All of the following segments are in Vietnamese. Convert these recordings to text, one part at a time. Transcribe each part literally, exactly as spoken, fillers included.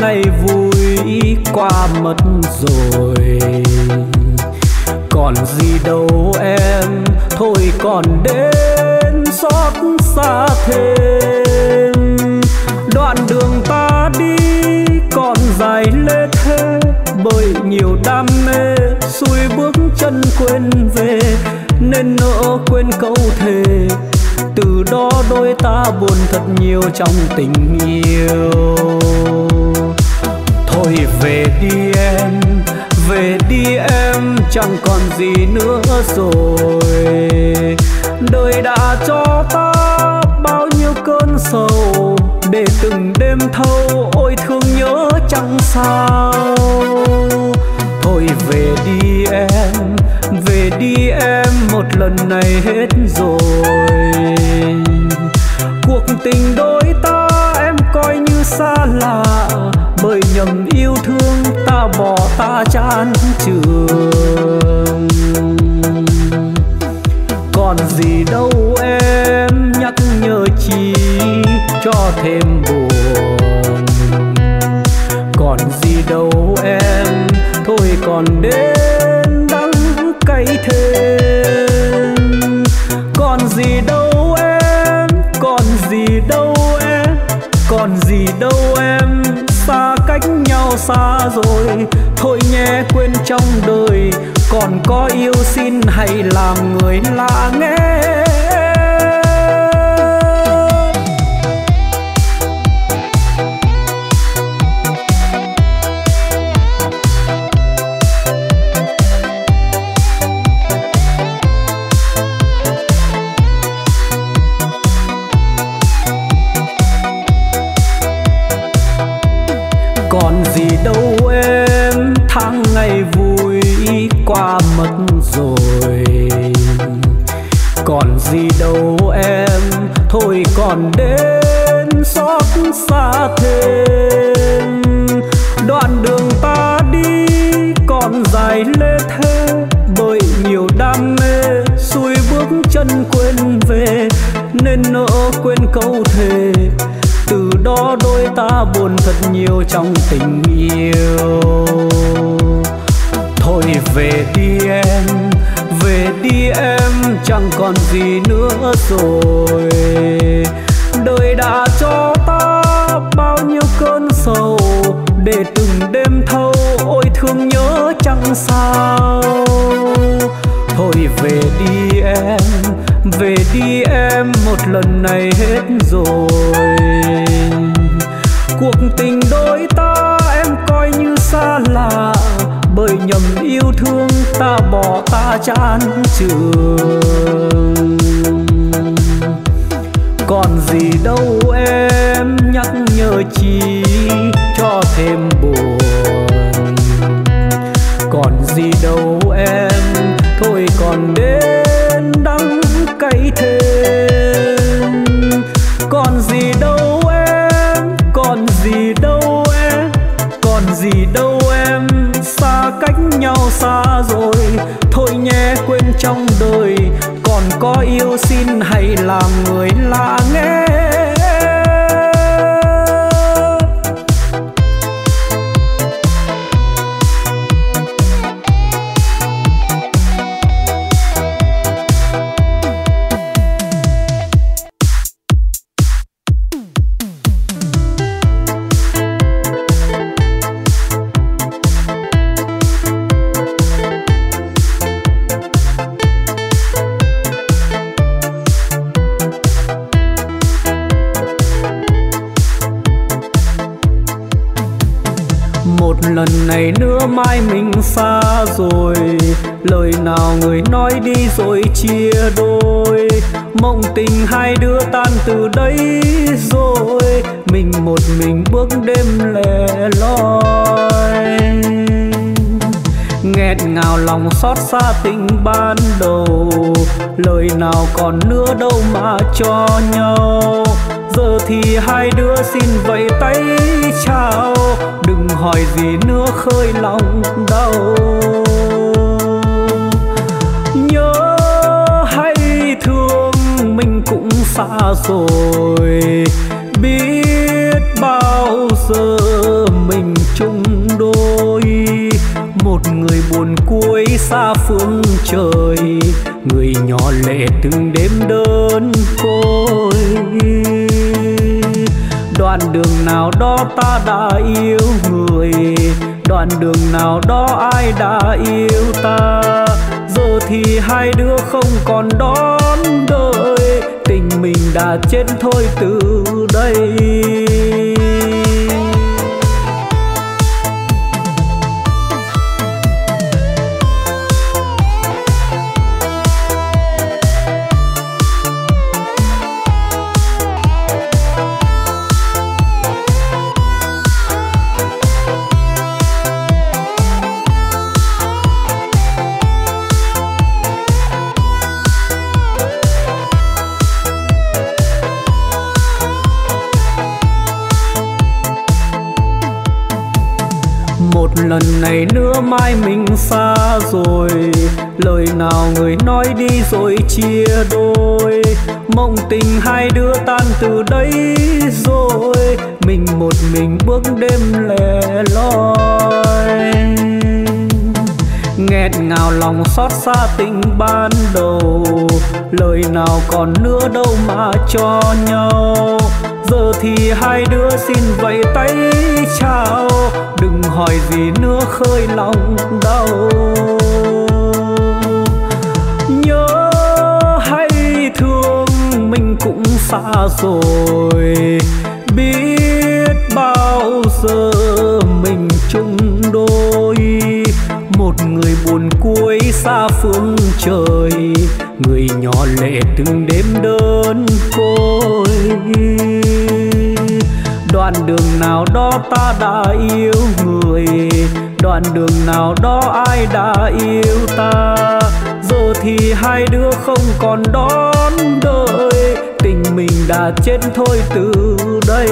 ngày vui qua mất rồi, còn gì đâu em, thôi còn đến xót xa thêm. Đoạn đường ta đi còn dài lê thê, bởi nhiều đam mê xuôi bước chân quên về, nên nỡ quên câu thề. Từ đó đôi ta buồn thật nhiều trong tình yêu. Thôi về đi em, về đi em, chẳng còn gì nữa rồi. Đời đã cho ta bao nhiêu cơn sầu, để từng đêm thâu ôi thương nhớ chẳng sao. Thôi về đi em, về đi em, một lần này hết rồi. Cuộc tình đôi ta em coi như xa lạ, bởi nhầm yêu thương ta bỏ ta chán trường. Còn gì đâu em, nhắc nhở chi cho thêm buồn. Còn gì đâu em, thôi còn đến đắng cay thêm. Còn gì đâu em, còn gì đâu em, còn gì đâu em, xa cách nhau xa rồi. Thôi nhé quên trong đời, còn có yêu xin hãy làm người lạ nghe. Còn gì đâu em, tháng ngày vui qua mất rồi. Còn gì đâu em, thôi còn đến xót xa thêm. Đoạn đường ta đi còn dài lê thê, bởi nhiều đam mê xuôi bước chân quên về, nên nỡ quên câu thề. Từ đó đôi ta buồn thật nhiều trong tình yêu. Thôi về đi em, về đi em, chẳng còn gì nữa rồi. Đời đã cho ta bao nhiêu cơn sầu, để từng đêm thâu ôi thương nhớ chẳng sao. Thôi về đi em, về đi em, một lần này hết rồi. Cuộc tình đôi ta em coi như xa lạ, bởi nhầm yêu thương ta bỏ ta chán trường. Còn gì đâu em, nhắc nhở chi cho thêm buồn. Còn gì đâu em, thôi còn đến đắng cay thêm. Còn gì đâu em, còn gì đâu em, còn gì đâu em, xa cách nhau xa rồi. Thôi nhé quên trong đời, còn có yêu xin hãy làm người lạ nghe. Lần này nữa mai mình xa rồi, lời nào người nói đi rồi chia đôi. Mộng tình hai đứa tan từ đây rồi, mình một mình bước đêm lẻ loi. Nghẹt ngào lòng xót xa tình ban đầu, lời nào còn nữa đâu mà cho nhau. Giờ thì hai đứa xin vẫy tay chào, đừng hỏi gì nữa khơi lòng đau. Nhớ hay thương mình cũng xa rồi, biết bao giờ mình chung đôi. Một người buồn cuối xa phương trời, người nhỏ lệ từng đêm đơn côi. Đoạn đường nào đó ta đã yêu người, đoạn đường nào đó ai đã yêu ta. Giờ thì hai đứa không còn đón đợi, tình mình đã chết thôi từ đây. Lần này nữa mai mình xa rồi, lời nào người nói đi rồi chia đôi. Mộng tình hai đứa tan từ đây rồi, mình một mình bước đêm lẻ loi. Nghẹt ngào lòng xót xa tình ban đầu, lời nào còn nữa đâu mà cho nhau. Giờ thì hai đứa xin vẫy tay chào, đừng hỏi gì nữa khơi lòng đau. Nhớ hay thương mình cũng xa rồi, biết bao giờ mình chung đôi. Một người buồn cuối xa phương trời, người nhỏ lệ từng đêm đơn côi. Đoạn đường nào đó ta đã yêu người, đoạn đường nào đó ai đã yêu ta. Giờ thì hai đứa không còn đón đợi, tình mình đã chết thôi từ đây.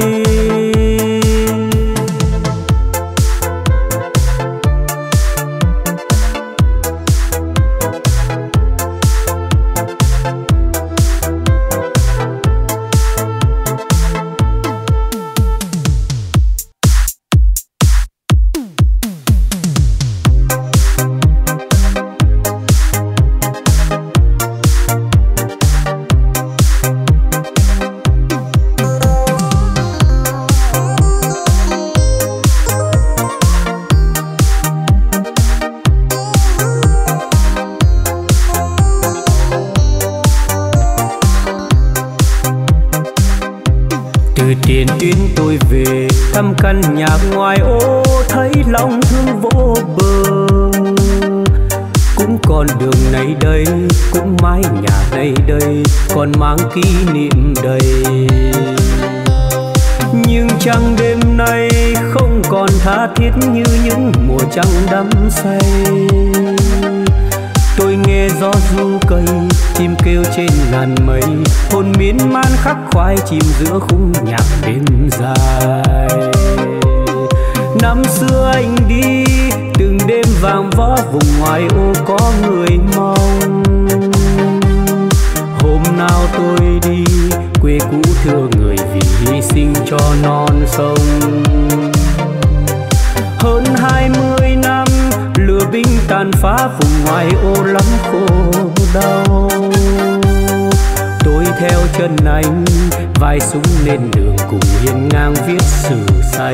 Tiền tuyến tôi về thăm căn nhà ngoài ô, thấy lòng thương vô bờ. Cũng còn đường này đây, cũng mái nhà này đây, còn mang kỷ niệm đầy. Nhưng trăng đêm nay không còn tha thiết như những mùa trăng đắm say. Tôi nghe gió ru cây, chim kêu trên ngàn mây, hồn miên man khắc khoải chìm giữa khung nhạc đêm dài. Năm xưa anh đi từng đêm vàng võ, vùng ngoài ô có người mong. Hôm nào tôi đi quê cũ thưa người vì hy sinh cho non sông. Hơn hai mươi năm lửa binh tàn phá, vùng ngoài ô lắm khổ đau. Tôi theo chân anh vai súng lên đường, cùng hiên ngang viết sử xanh.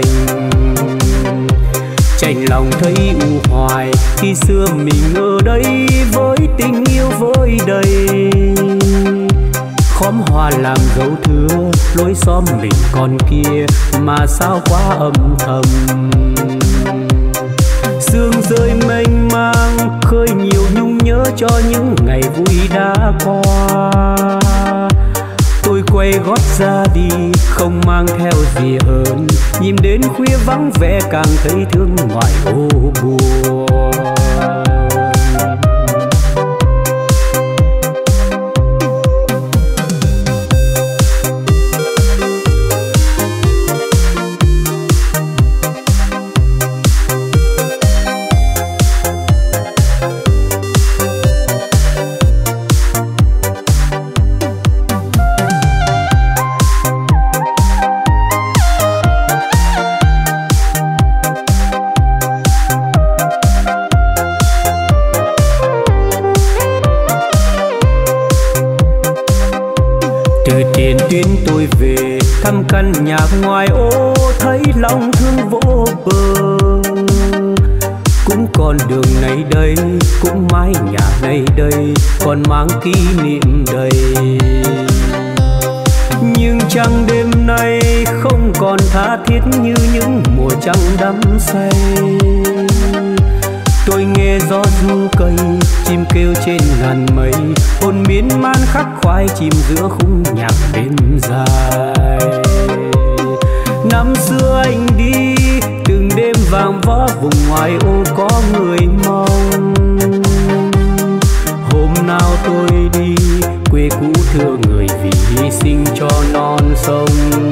Chạnh lòng thấy u hoài khi xưa mình ở đây với tình yêu vơi đầy. Khóm hoa làm dấu thưa lối xóm mình còn kia, mà sao quá âm thầm. Sương rơi mênh mang khơi nhiều nhung nhớ cho những ngày vui đã qua. Tôi quay gót ra đi không mang theo gì hơn, nhìn đến khuya vắng vẻ càng thấy thương ngoài ô buồn. căn nhà ngoài ô thấy lòng thương vô bờ. Cũng còn đường này đây, cũng mái nhà này đây, còn mang kỷ niệm đầy. Nhưng trăng đêm nay không còn tha thiết như những mùa trăng đắm say. Tôi nghe gió ru cây, chim kêu trên ngàn mây, hồn miên man khắc khoải chìm giữa khung nhạc đêm dài. Năm xưa anh đi, từng đêm vàng võ vùng ngoài ô có người mong. Hôm nào tôi đi, quê cũ thưa người vì hy sinh cho non sông.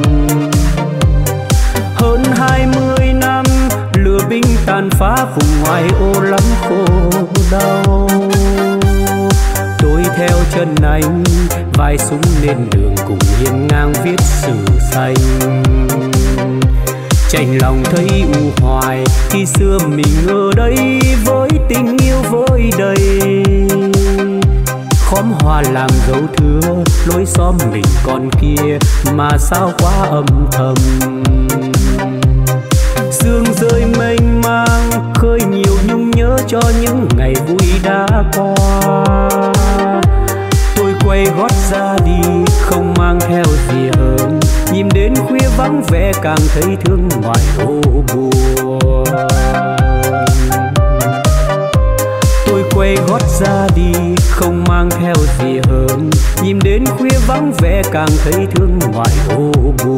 Hơn hai mươi năm, lửa binh tàn phá vùng ngoài ô lắm khổ đau. Tôi theo chân anh, vai súng lên đường cùng hiên ngang viết sử xanh. Chạnh lòng thấy u hoài khi xưa mình ở đây với tình yêu vơi đầy. Khóm hoa làm dấu thưa lối xóm mình còn kia mà sao quá âm thầm. Sương rơi mênh mang khơi nhiều nhung nhớ cho những ngày vui đã qua. Tôi quay gót ra đi không mang theo gì hơn, nhìn đến khuya vắng vẻ càng thấy thương ngoài ô buồn. Tôi quay gót ra đi không mang theo gì hơn, nhìn đến khuya vắng vẻ càng thấy thương ngoài ô buồn.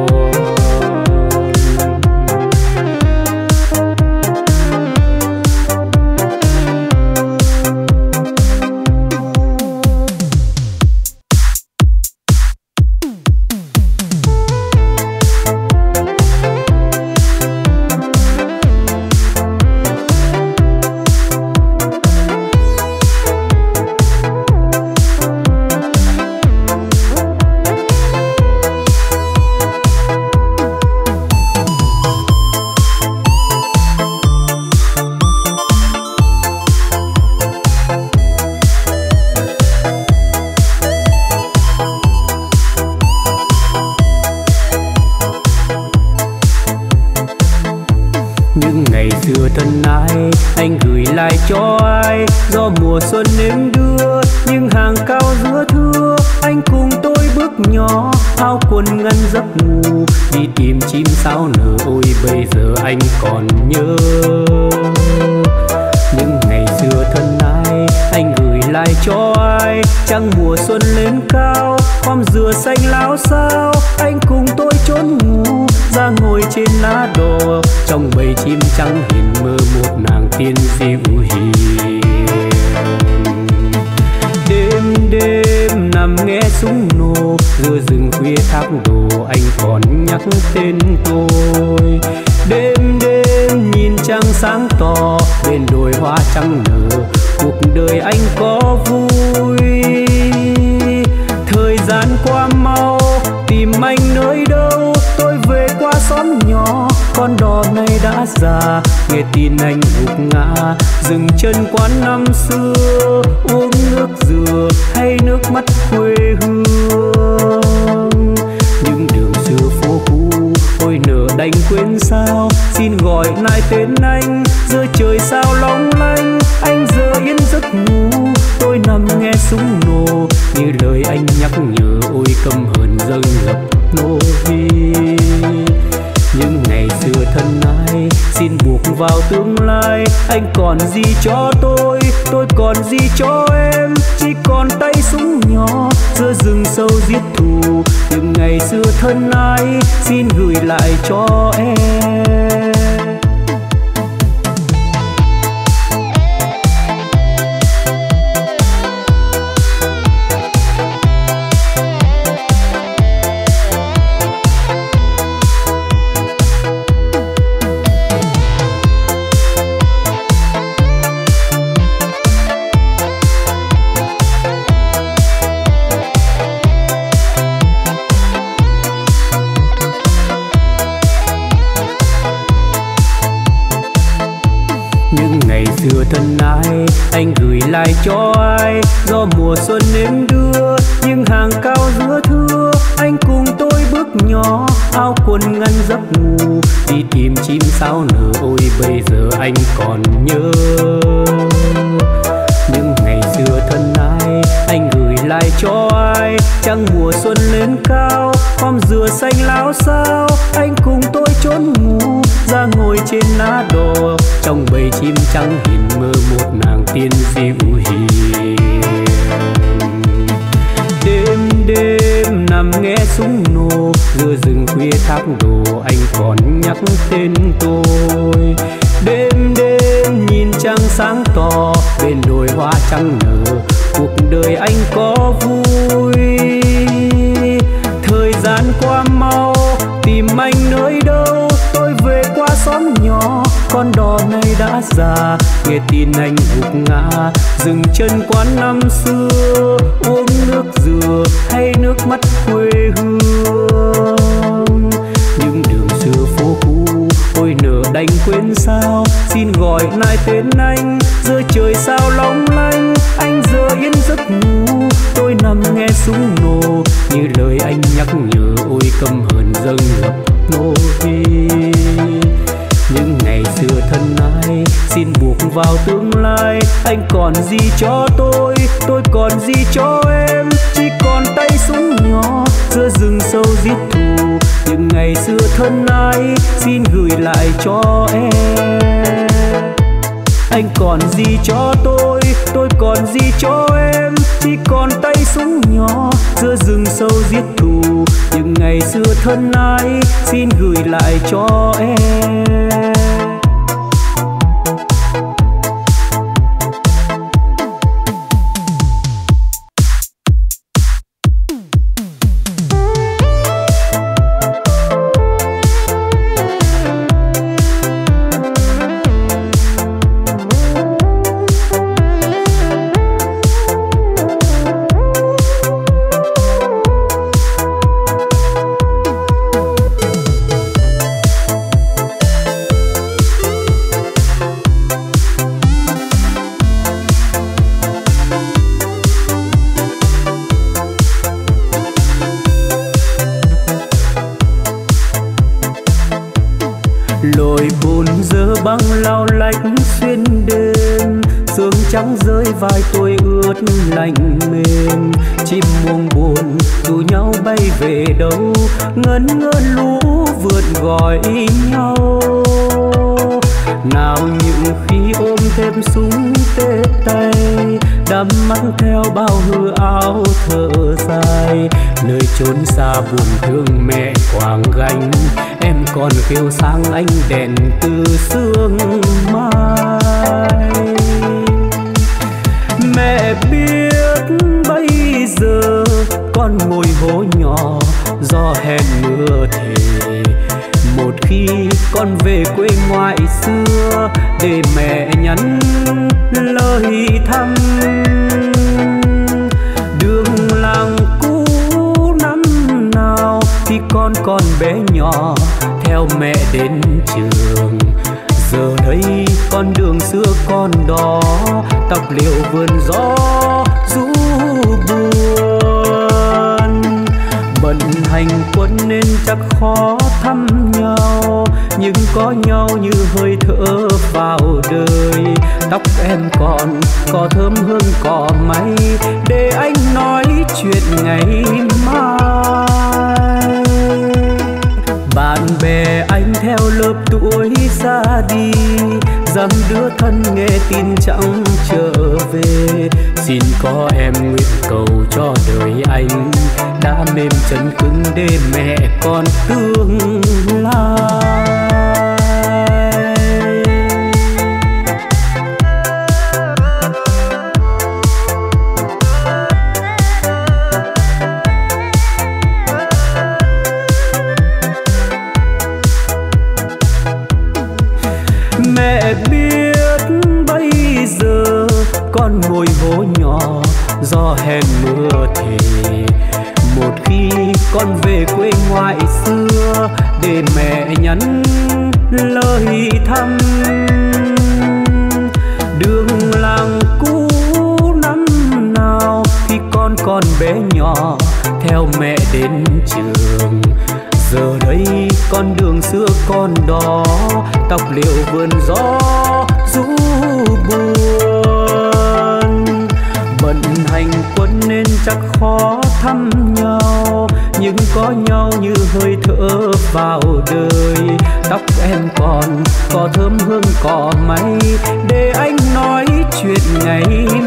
Cho ai do mùa xuân nếm đưa nhưng hàng cao giữa thưa anh cùng tôi bước nhỏ áo quần ngăn giấc ngủ đi tìm chim sao nở. Ôi bây giờ anh còn nhớ những ngày xưa thân ái anh gửi lại cho ai. Trăng mùa xuân lên cao khóm dừa xanh láo xao anh cùng tôi trốn ngủ ra ngồi trên lá đò trong bầy chim trắng hiền mơ một nàng tiên dịu hiền. Đêm đêm nằm nghe súng nổ giữa rừng khuya thác đổ anh còn nhắc tên tôi. Đêm đêm nhìn trăng sáng tỏ bên đồi hoa trắng nở cuộc đời anh có vui. Thời gian qua mau tìm anh nơi đâu tôi về qua xóm nhỏ con đò này đã già nghe tin anh gục ngã dừng chân quán năm xưa uống nước dừa hay nước mắt quê hương. Những đường xưa phố cũ ôi nỡ đành quên sao xin gọi lại tên anh giờ trời sao long lanh anh giờ yên giấc ngủ tôi nằm nghe súng nổ như lời anh nhắc nhở ôi căm hờn dâng ngập nỗi. Những ngày xưa thân ái xin buộc vào tương lai anh còn gì cho tôi tôi còn gì cho em chỉ còn tay súng nhỏ giữa rừng sâu giết thù. Những ngày xưa thân ái xin gửi lại cho em. xưa thân ai anh gửi lại cho ai, do mùa xuân đến đưa nhưng hàng cao giữa thưa. Anh cùng tôi bước nhỏ áo quần ngăn giấc ngủ, đi tìm chim sao nở. Ôi bây giờ anh còn nhớ những ngày xưa thân ai anh gửi lại cho ai. Trăng mùa xuân lên cao, hôm dừa xanh láo xao, anh cùng tôi trốn ngủ ra ngồi trên lá đò, trong bầy chim trắng hiền mơ một nàng tiên dịu hiền. Đêm đêm nằm nghe súng nổ giữa rừng khuya thác đổ, anh còn nhắc tên tôi. Đêm đêm nhìn trăng sáng tỏ bên đồi hoa trắng nở, cuộc đời anh có vui. Thời gian qua mau tìm anh nơi đâu, tôi về qua xóm nhỏ con đò này đã già. Nghe tin anh gục ngã dừng chân quán năm xưa, uống nước dừa hay nước mắt quê hương. Những đường xưa phố cũ ôi nỡ đành quên sao, xin gọi lại tên anh giờ trời sao long lanh. Anh giờ yên giấc ngủ tôi nằm nghe súng nổ, như lời anh nhắc nhở ôi căm hờn dâng ngập nỗi. Những ngày xưa thân ai xin buộc vào tương lai, anh còn gì cho tôi, tôi còn gì cho em. Chỉ còn tay súng nhỏ giữa rừng sâu giết thù, những ngày xưa thân ai xin gửi lại cho em. Anh còn gì cho tôi, tôi còn gì cho em. Chỉ còn tay súng nhỏ giữa rừng sâu giết thù, những ngày xưa thân ai xin gửi lại cho em. Trắng rơi vai tôi ướt lạnh mềm, chim muông buồn dù nhau bay về đâu, ngân ngơ lũ vượt gọi nhau. Nào những khi ôm thêm súng tê tay, đắm mắt theo bao hư áo thở dài. Nơi chốn xa buồn thương mẹ quàng gánh, em còn khiêu sáng ánh đèn từ sương mai. Mẹ biết bây giờ con ngồi hố nhỏ do hẹn mưa thề, một khi con về quê ngoại xưa để mẹ nhắn lời thăm. Đường làng cũ năm nào thì con còn bé nhỏ theo mẹ đến trường. Giờ đây con đường xưa con đó, tóc liệu vườn gió rũ buồn. Bận hành quân nên chắc khó thăm nhau, nhưng có nhau như hơi thở vào đời. Tóc em còn có thơm hương cỏ may, để anh nói chuyện ngày mai. Bạn bè anh theo lớp tuổi ra đi, dám đứa thân nghe tin chẳng trở về. Xin có em nguyện cầu cho đời anh đã mềm chân cứng để mẹ con tương lai. Mẹ biết bây giờ con ngồi hố nhỏ do hẹn mưa thề, một khi con về quê ngoại xưa để mẹ nhắn lời thăm. nhỏ theo mẹ đến trường. Giờ đây con đường xưa còn đó, tóc liệu vườn gió rũ buồn. Bận hành quân nên chắc khó thăm nhau, nhưng có nhau như hơi thở vào đời. Tóc em còn có thơm hương cỏ may, để anh nói chuyện ngày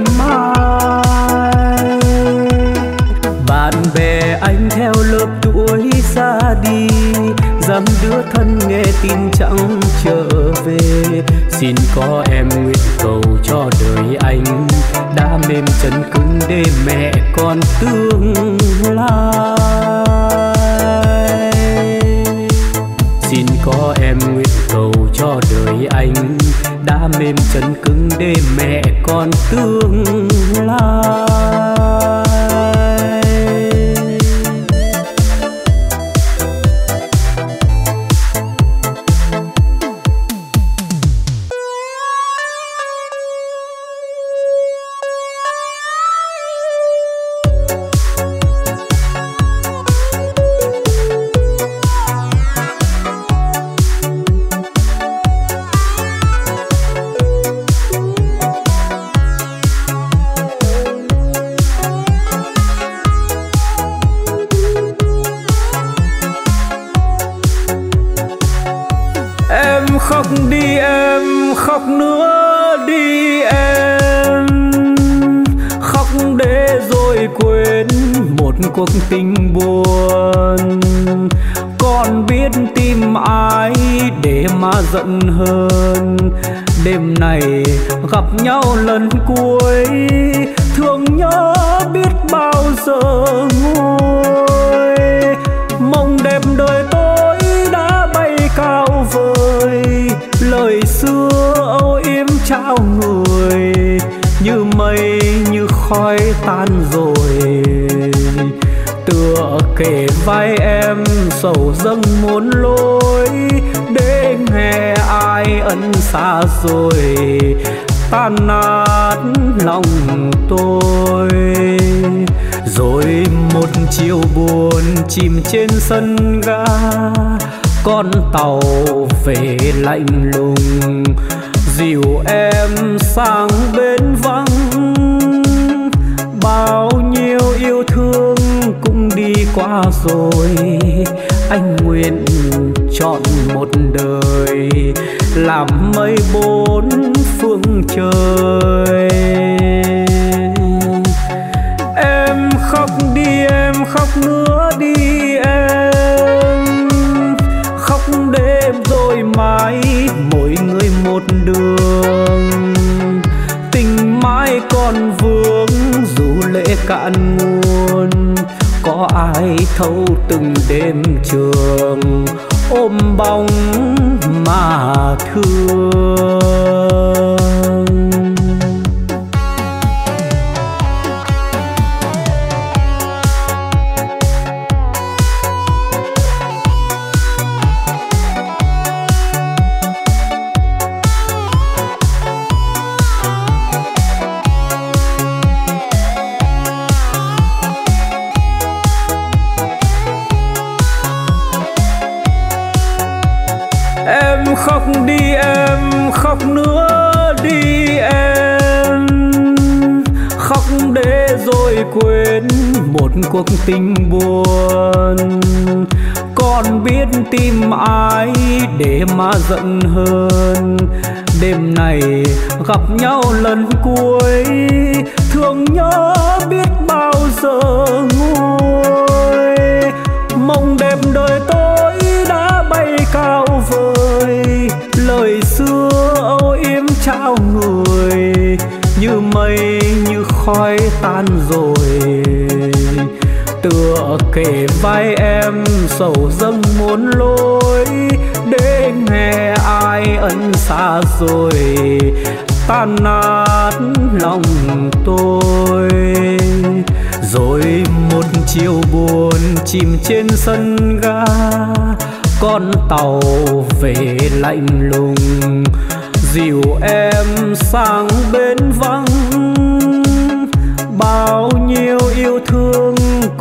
mai. Bạn bè anh theo lớp tuổi ra đi, dám đứa thân nghe tin chẳng trở về. Xin có em nguyện cầu cho đời anh đã mềm chân cứng để mẹ con tương lai. Xin có em nguyện cầu cho đời anh đã mềm chân cứng để mẹ con tương lai. Khóc đi em, khóc nữa đi em, khóc để rồi quên một cuộc tình buồn. Còn biết tìm ai để mà giận hơn, đêm này gặp nhau lần cuối, thương nhớ biết bao giờ nguôi. Mong đẹp đời tôi đã bay cao vời, lời xưa âu yếm trao người, như mây như khói tan rồi. Tựa kề vai em sầu dâng muôn lối, để nghe ai ân xa rồi tan nát lòng tôi. Rồi một chiều buồn chìm trên sân ga, con tàu về lạnh lùng, dìu em sang bến vắng. Bao nhiêu yêu thương cũng đi qua rồi, anh nguyện chọn một đời làm mây bốn phương trời. Em khóc đi em, khóc nữa đi em, khóc đêm rồi mãi mỗi người một đường. Tình mãi còn vương dù lệ cạn nguồn, có ai thâu từng đêm trường ôm bóng mà thương. Em khóc đi em, khóc nữa đi em, khóc để rồi quên một cuộc tình buồn. Còn biết tìm ai để mà giận hơn, đêm này gặp nhau lần cuối, thương nhớ biết bao giờ nguôi. Mong đẹp đời tôi đã bay cao vời, lời xưa âu yếm trao người, như mây như khói tan rồi. Tựa kề vai em sầu dâng muôn lối, để nghe ai ân xa rồi tan nát lòng tôi. Rồi một chiều buồn chìm trên sân ga, con tàu về lạnh lùng, dìu em sang bến vắng. Bao nhiêu yêu thương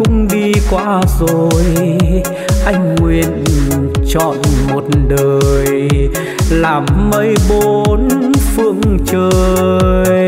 qua rồi, anh nguyện chọn một đời làm mây bốn phương trời.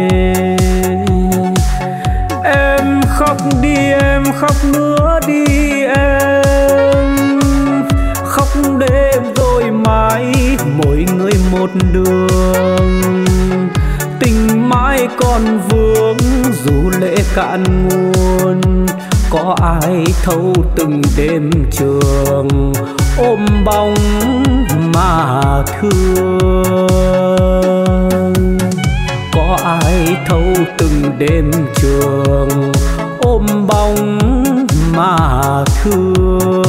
Em khóc đi em khóc nữa đi em, khóc đêm rồi mãi mỗi người một đường. Tình mãi còn vương dù lệ cạn nguồn, có ai thâu từng đêm trường ôm bóng mà thương. Có ai thâu từng đêm trường ôm bóng mà thương.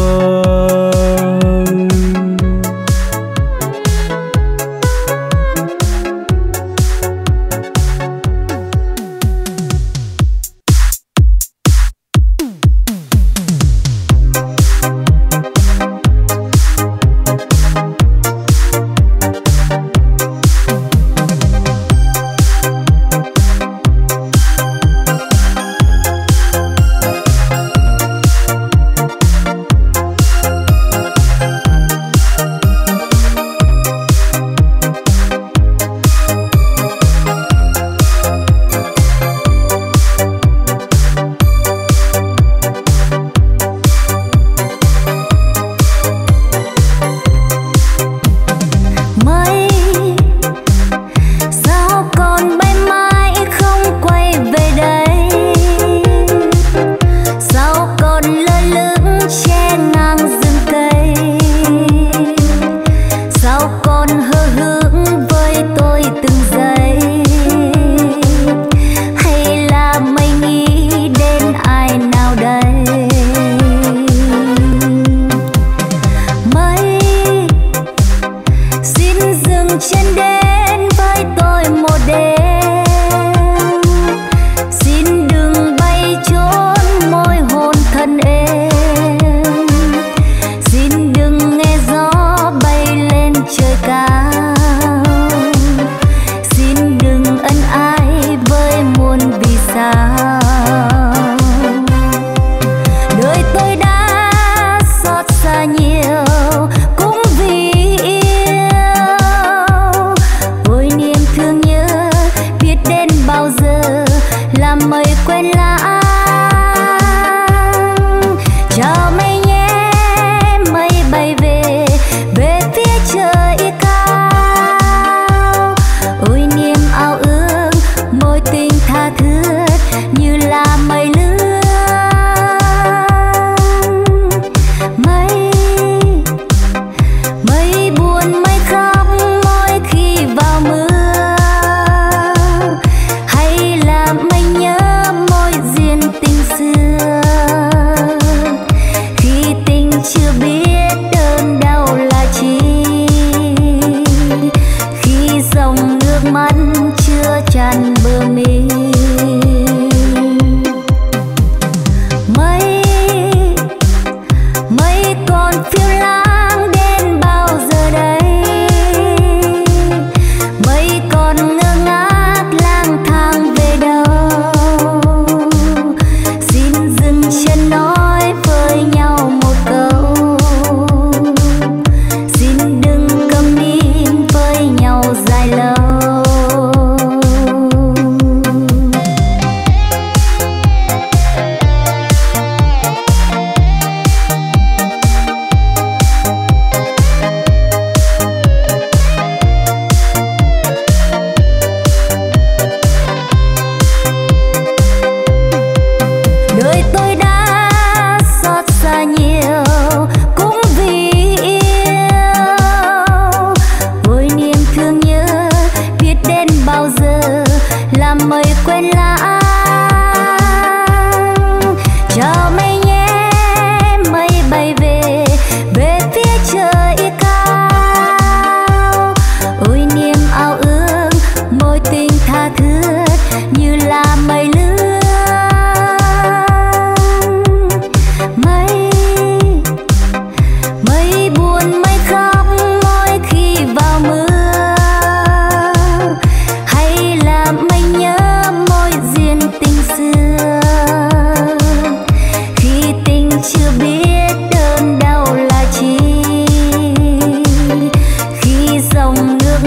Trời cao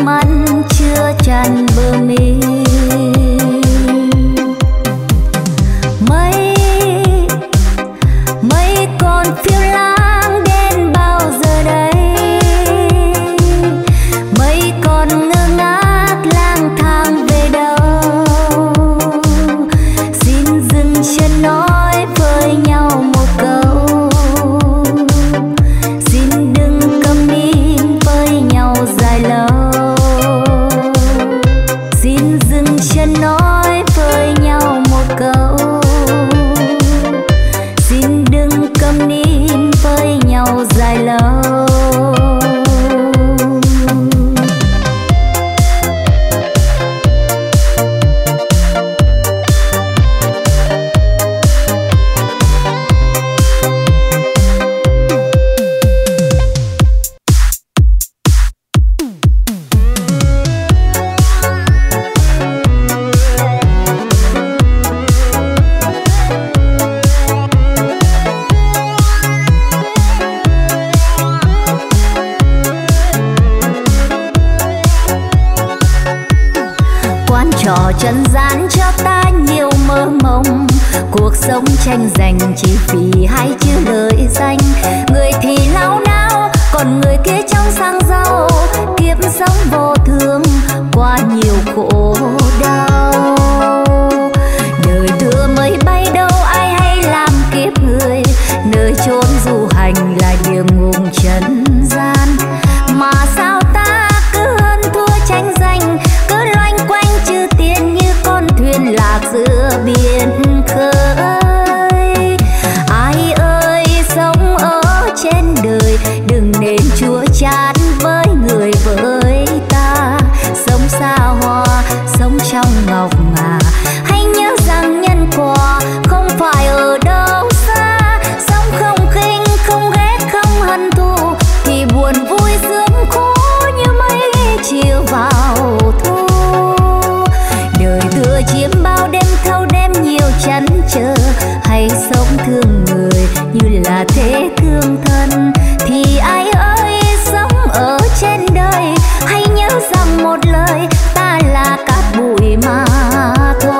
mắt chưa tràn bờ mi. Mây mây còn phiêu lãng đến bao giờ đây, mây còn ngơ ngác lang thang về đâu. Xin dừng chân nói với nhau một câu, xin đừng câm nín với nhau dài lâu. Xin dừng chân nói với nhau một câu, xin đừng câm nín với nhau dài lâu. Trò trần gian cho ta nhiều mơ mộng, cuộc sống tranh giành chỉ vì hai chữ lợi danh. Người thì lao nao, còn người kia trong sang giàu, kiếp sống vô thường qua nhiều khổ đau. Đời đưa mây bay đâu ai hay làm kiếp người, nơi chốn du hành là địa ngục trần gian. Mà sao ta cứ hơn thua tranh giành, cứ loanh quanh chữ tiền như con thuyền lạc giữa biển khơi. Ai ơi sống ở trên đời đừng nên chúa chán với người với ta. Sống xa hoa sống trong ngọc ngà, hãy nhớ rằng nhân quả không phải ở đâu xa. Sống không khinh không ghét không hận thù, thì buồn vui sướng khổ như mây chiều vào thu. Đời tựa chiếm bao đêm thâu đêm nhiều chăn trở, hay sống thương người như là thế thương thân. Thì ai ơi sống ở trên đời hãy nhớ rằng một lời, ta là cát bụi mà thôi.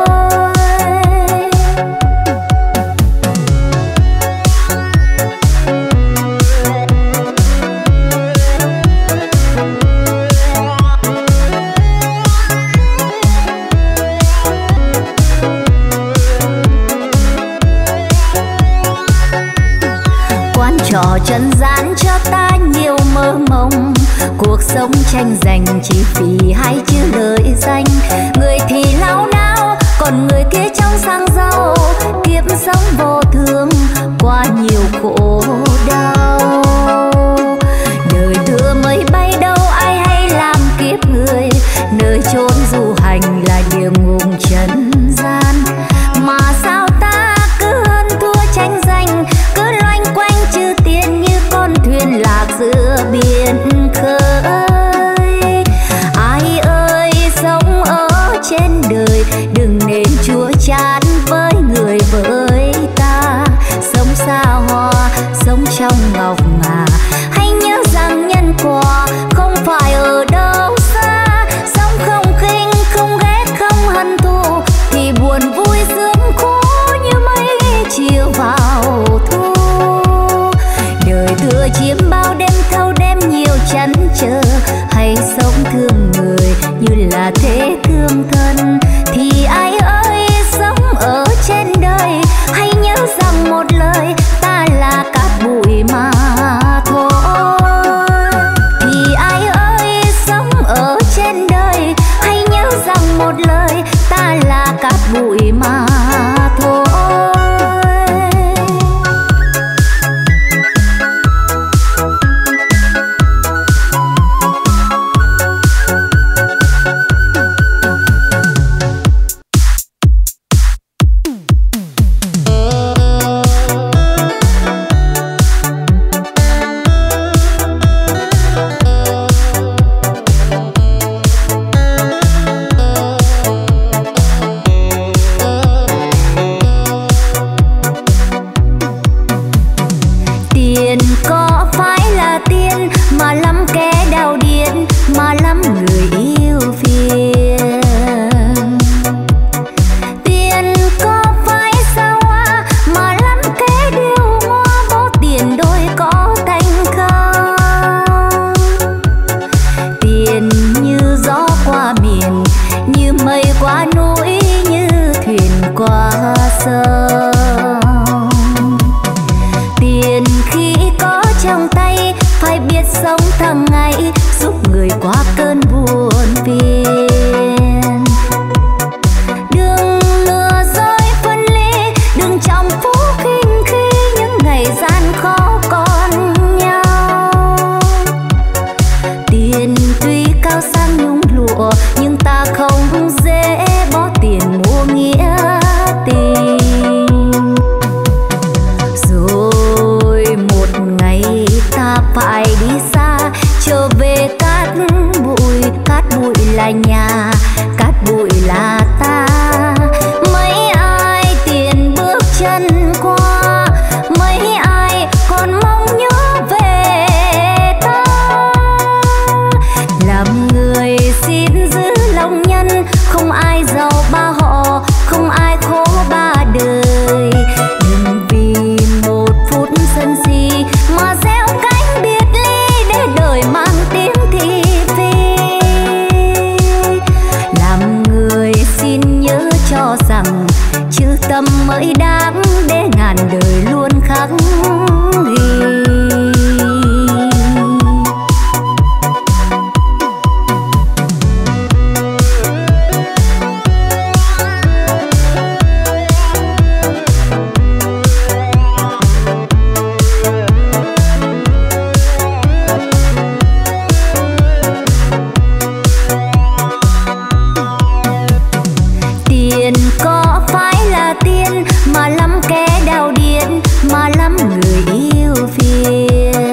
Trò trần gian cho ta nhiều mơ mộng, cuộc sống tranh giành chỉ vì hai chữ lợi danh. Người thì lao nao, còn người kia trong sang giàu, kiếp sống vô thường qua nhiều khổ đau. Đời đưa mây bay đâu ai hay làm kiếp người, nơi chốn du hành là địa ngục trần gian. Mà sao ta cứ hơn thua tranh giành, cứ loanh quanh chữ tiền như con thuyền lạc giữa biển khơi. Ai ơi sống ở trên đời đừng nên chúa chán với người với ta. Sống xa hoa sống trong ngọc ngà, hãy nhớ rằng nhân quả không phải ở đâu xa. Sống không khinh không ghét không hận thù, thì buồn vui sướng khổ như mây chiều vào thu. Đời tựa chiếm bao đêm thâu đêm nhiều chăn trở, hay sống thương người như là thế thương thân. Thì ai ơi sống ở trên đời hãy nhớ rằng một lời, ta là cát bụi mà thôi. Thì ai ơi sống ở trên đời hãy nhớ rằng một lời, ta là cát bụi mà thôi. cao sang nhung lụa, nhưng ta không dễ bỏ tiền mua nghĩa tình. Rồi một ngày ta phải đi xa, trở về cát bụi, cát bụi là nhà, cát bụi là ta. Mấy ai tiền bước chân qua, mấy ai còn mong nhớ về ta. Làm người xin giữ lòng nhân, không ai giàu ba họ, không ai khổ ba đời. Đừng vì một phút sân si mà gieo cánh biệt ly, để đời mang tiếng thị phi. Làm người xin nhớ cho rằng chữ tâm mới đáng, để ngàn đời luôn khắc ghi. Tiền có phải là tiền mà lắm kẻ đào điên, mà lắm người yêu phiền.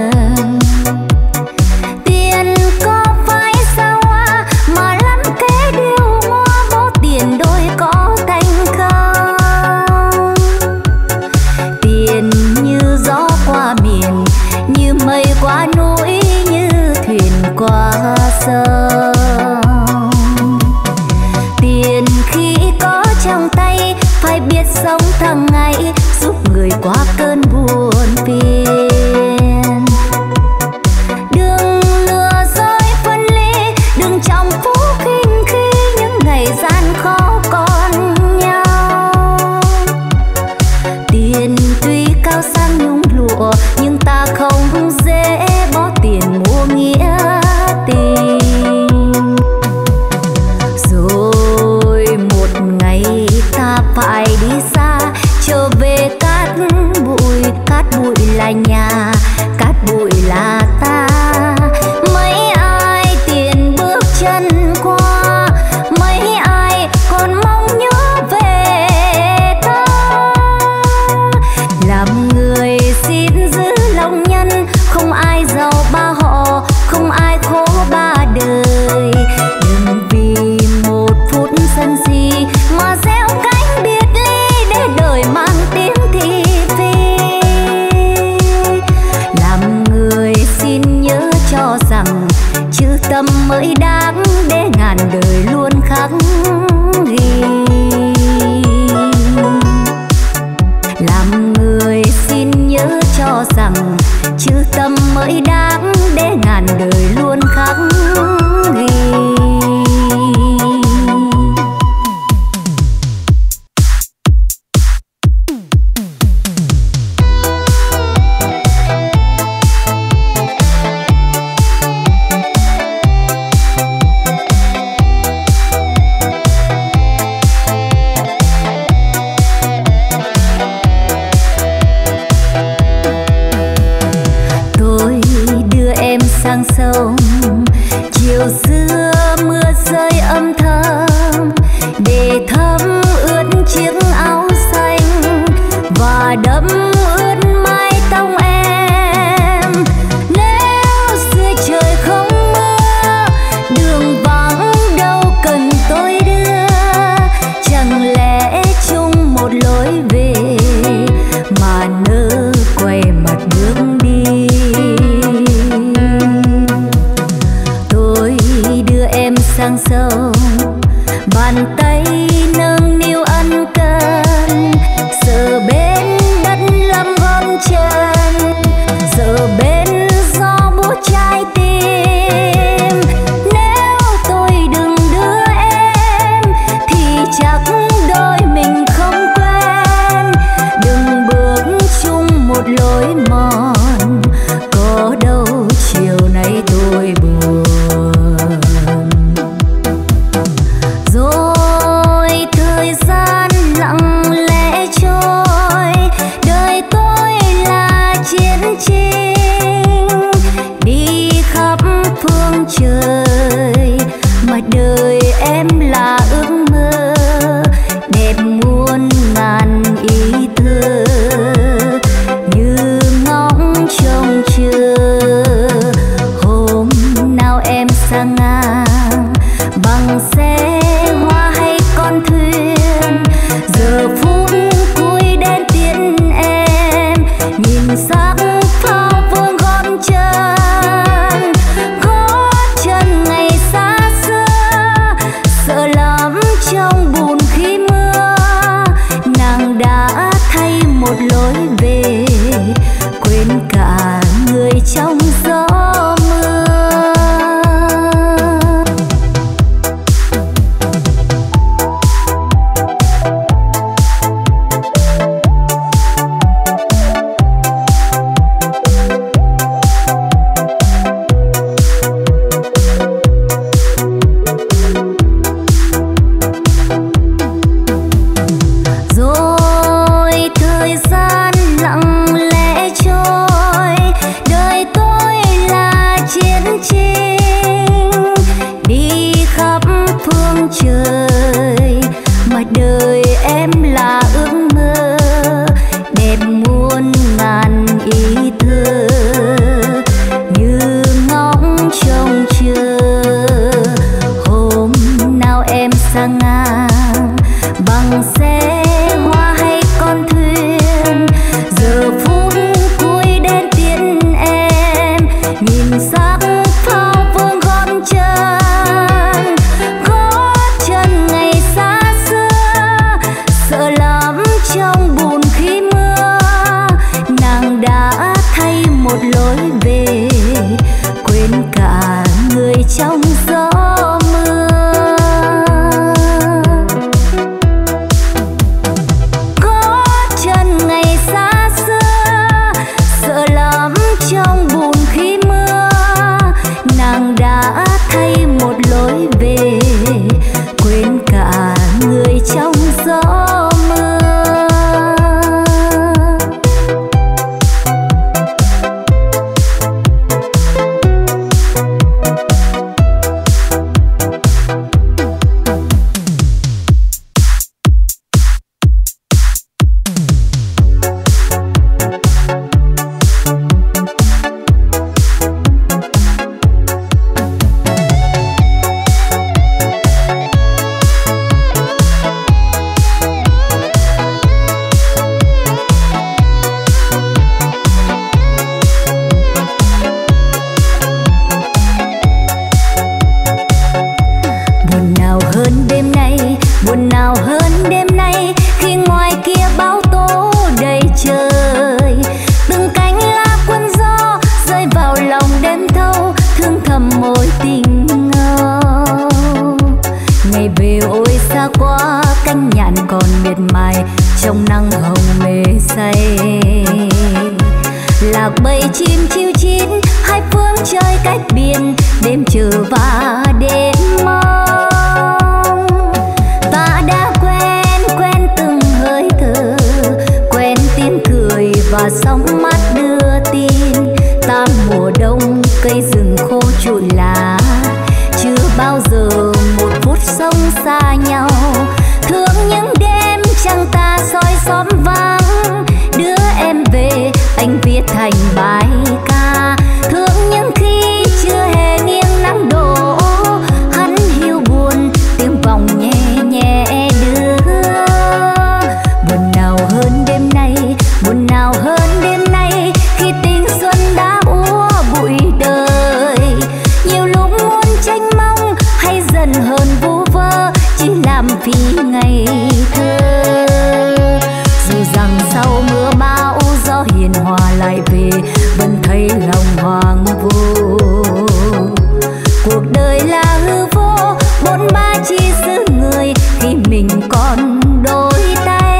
Tiền có phải sao hoa mà lắm kẻ điêu ngoa, bỏ tiền đôi có thành công. Tiền như gió qua miền, như mây qua núi, như thuyền qua sông. Tiền khi có trong tay phải biết sống tháng ngày, giúp người qua cơn buồn phiền. Đừng lừa dối phân ly, đừng trọng phú khinh khi những ngày gian khó còn nhau. Tiền tuy cao sang nhung lụa, nhưng ta không dễ bỏ tiền mua nghĩa tình. Rồi một ngày ta phải đi xa, trở về cát bụi, cát bụi là nhà, cát bụi là ta. Mấy ai tiền bước chân qua, mấy ai còn mong nhớ về ta. Làm người xin giữ lòng nhân, không ai giàu ba họ, không ai khổ ba đời. Đừng vì một phút sân si mà gieo cánh biệt ly, để đời mang tiếng thị phi. Làm người xin nhớ cho rằng chữ tâm mới đáng, để ngàn đời luôn khắc ghi. Làm người xin nhớ cho rằng chữ tâm mới đáng, để ngàn đời luôn khắc ghi. Tôi đưa em sang sông, chiều xưa mưa rơi âm thầm, để thấm ướt chiếc áo xanh và đẫm ướt mái tóc em. Nếu xưa trời không mưa, đường vắng đâu cần tôi đưa, chẳng lẽ chung một lối về mà nỡ quay mặt bước đi. Tôi đưa em sang sông, bàn tay nâng niu ân cần, giờ bên đất lắm gót chân, giờ bên gió buốt trái tim. Nếu tôi đừng đưa em thì chắc đôi mình không quen. Đừng bước chung một lối mòn, có đâu chiều nay tôi buồn. Rồi đời em là ước mơ đẹp muôn ngàn ý thơ, như ngóng trông chờ hôm nào em sang ngang bằng xe hoa hay con thuyền. Giờ phút cuối đến tiễn em, nhìn sắc pháo vương gót chân, gót chân ngày xa xưa, sợ lắm trong buồn khi mưa. Nàng đã thay một lối về, quên cả người trong gió mưa. Rồi thời gian lặng lẽ trôi, đời tôi là chiến tranh đi khắp phương trời, mà đời em là ước mơ đẹp muôn ngàn ý thơ, như ngóng trông chờ hôm nào em sang ngang bằng xe hoa hay con thuyền. Giờ phút cuối đến tiễn em, nhìn sắc pháo vương gót chân, gót chân ngày xa xưa, sợ lắm trong buồn khi mưa. Nàng đã thay một lối về, quên cả người trong gió mưa. Gót chân ngày xa xưa, sợ lắm trong buồn khi mưa. Nàng đã thay một lối về, quên cả người trong gió mưa. Buồn nào hơn đêm nay, buồn nào hơn đêm nay, khi ngoài kia bão tố đầy trời. Từng cánh lá cuốn gió rơi vào lòng đêm thâu, thương thầm mối tình ngâu. Ngày về ôi xa quá, cánh nhạn còn miệt mài trong nắng hồng mê say. Lạc bầy chim chiêu chín hai phương trời cách biển, đêm chờ và đêm mong. Ta đã quen quen từng hơi thở, quen tiếng cười và sóng mắt đưa tin. Ta mùa đông cây rừng khô trụi lá, chưa bao giờ một phút sống xa nhau. Thương những đêm trăng ta soi xóm vắng, đưa em về anh viết thành bài ca. Thương những khi chưa hề nghiêng nắng đổ, hắn hiu buồn tiếng vòng nhẹ nhẹ đưa. Buồn nào hơn đêm nay, buồn nào hơn đêm nay, khi tình xuân đã úa bụi đời. Nhiều lúc muốn tranh mong hay dần hơn vu vơ, chỉ làm phí ngày thơ. Dù rằng sau mưa bão gió hiền hòa lại về, vẫn thấy lòng hoang vu. Cuộc đời là hư vô, bốn ba chi xứ người khi mình còn đôi tay.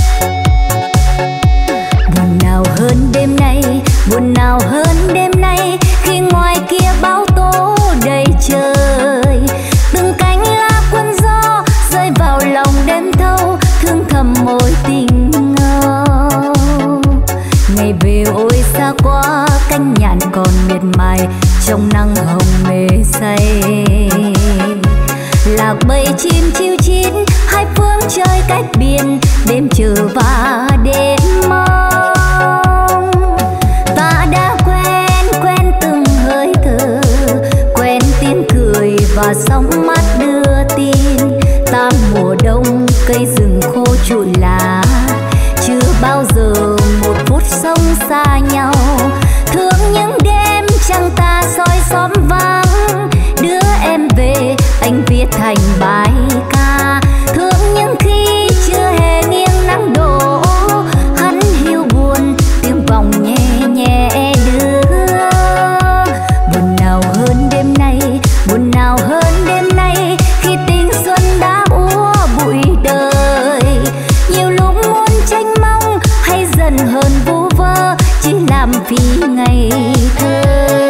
Buồn nào hơn đêm nay, buồn nào hơn đêm nay, mài trong nắng hồng mê say. Lạc bầy chim chiêu chín hai phương trời cách biển, đêm chờ và đêm mong. Ta đã quen quen từng hơi thở, quen tiếng cười và sóng mắt đưa tin. Ta mùa đông cây rừng khô trụi lá, chưa bao giờ một phút sống xa nhau. Thương những đêm trăng ta soi xóm vắng, đưa em về anh viết thành bài ca. Thương những khi chưa hề nghiêng nắng đổ, hắn hiu buồn tiếng vòng nhẹ nhẹ đưa. Buồn nào hơn đêm nay, buồn nào hơn đêm nay, khi tình xuân đã úa bụi đời. Nhiều lúc muốn tranh mong hay dần hơn vu vơ, chỉ làm phí ngày thơ.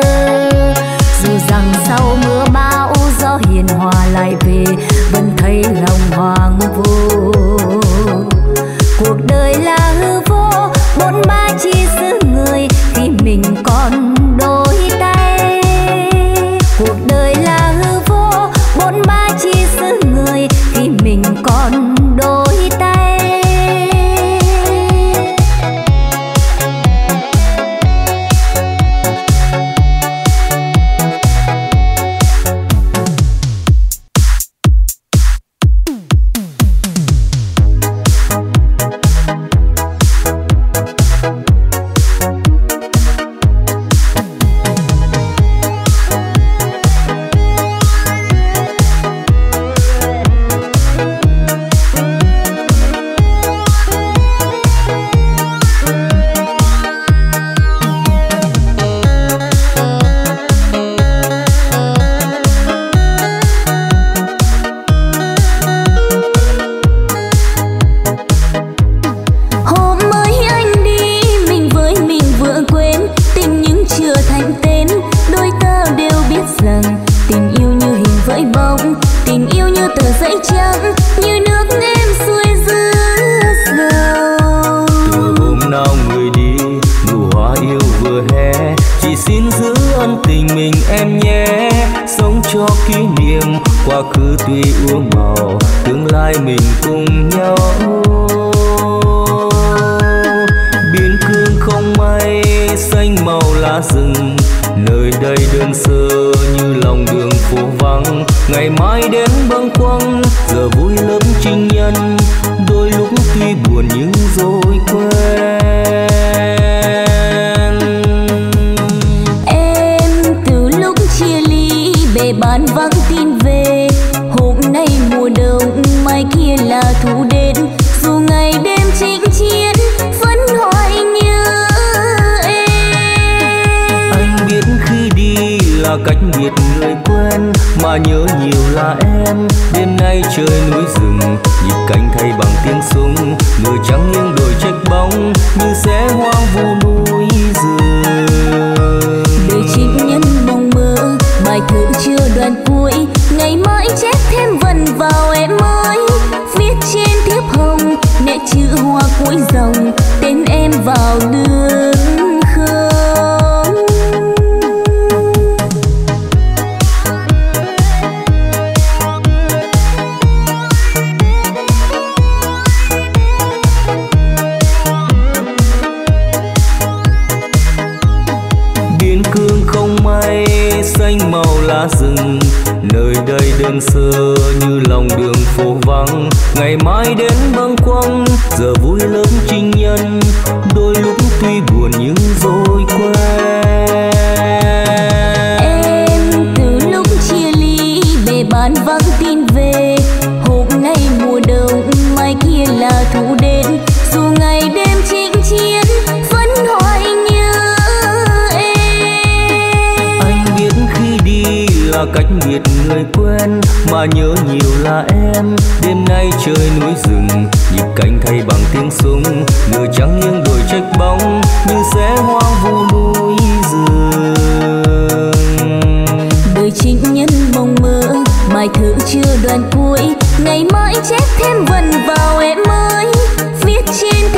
Dù rằng sau mưa bão gió hiền hòa lại về, vẫn thấy lòng hoang vu. Cuộc đời là hư vô, bốn ba chỉ giữ người khi mình còn đôi tay. Cuộc đời là hư vô, bốn ba chỉ giữ người khi mình còn đôi tay.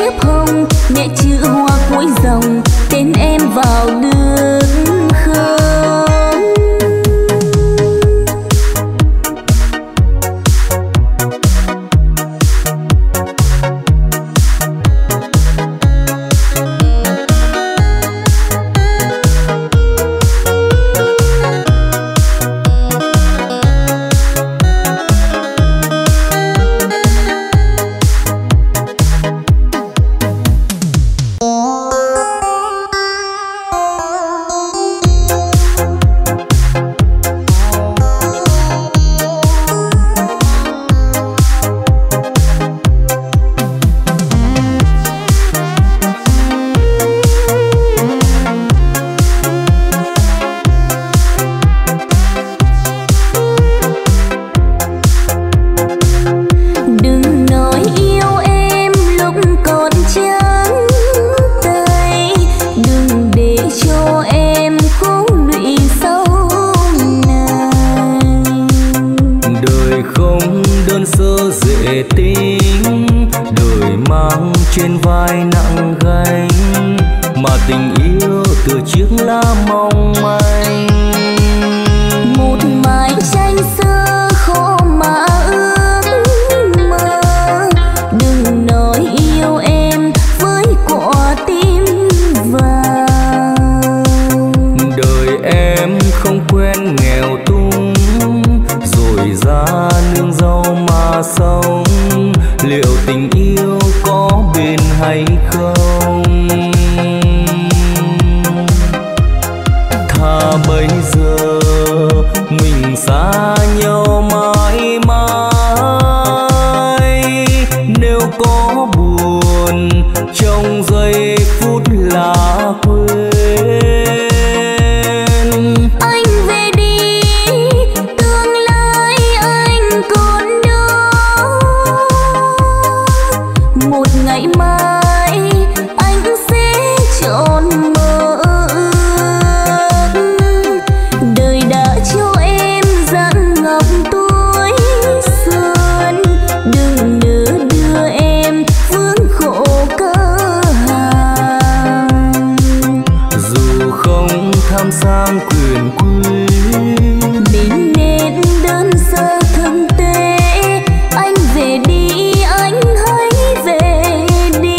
nhẹ chữ hoa cuối dòng tên em vào đường khơi. mong manh. Một mái tranh xưa khô mà ước mơ, đừng nói yêu em với quả tim vàng. Đời em không quen nghèo túng, rồi ra nương dâu mà sống. Liệu tình yêu có bền hay không? Thà bây giờ mình xa nhau mãi mãi. Nếu có buồn trong giây phút là quên. Anh về đi, tương lai anh còn đó. Một ngày mai anh sẽ trọn mơ ước. Đời đã cho em dặn ngọc tuổi xuân, đừng nỡ đưa em vướng khổ cơ hàng. Dù không tham sang quyền quý, Mình nên đơn sơ thực tế. Anh về đi, anh hãy về đi.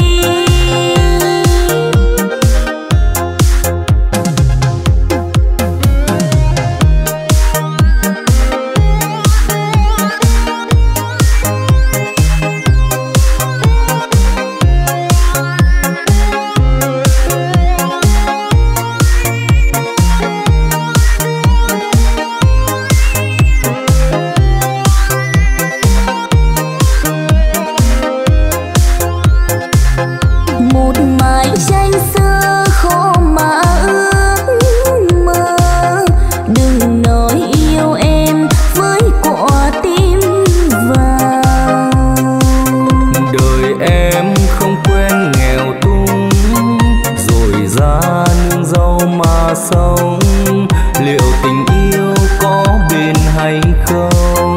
Một mái tranh xưa khô mà ước mơ, đừng nói yêu em với quả tim vàng. đời em không quen nghèo túng, rồi ra nương dâu mà sống. Liệu tình yêu có bền hay không?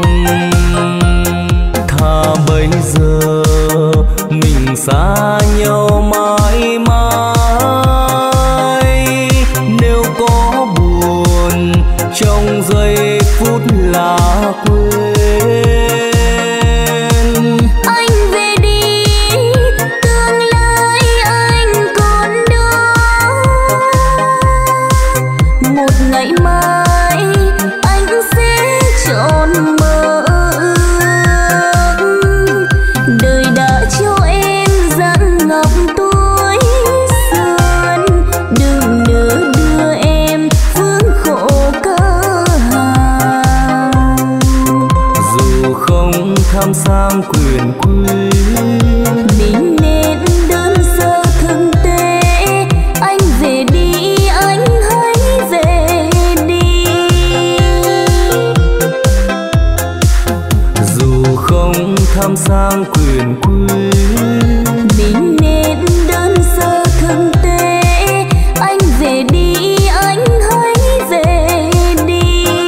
Thà bây giờ mình xa nhau mãi mãi. Nếu có buồn trong giây phút là quên. Anh về đi, tương lai anh còn đó. Một ngày mai anh sẽ trọn mơ ước. Đời đã cho em dặn ngọc tuổi xuân, đừng nỡ đưa em vướng khổ cơ hàng. Dù không tham sang quyền quý, Mình nên đơn sơ thực tế. Anh về đi, anh hãy về đi. dù không tham sang quyền quý, Mình nên đơn sơ thực tế. Anh về đi, anh hãy về đi.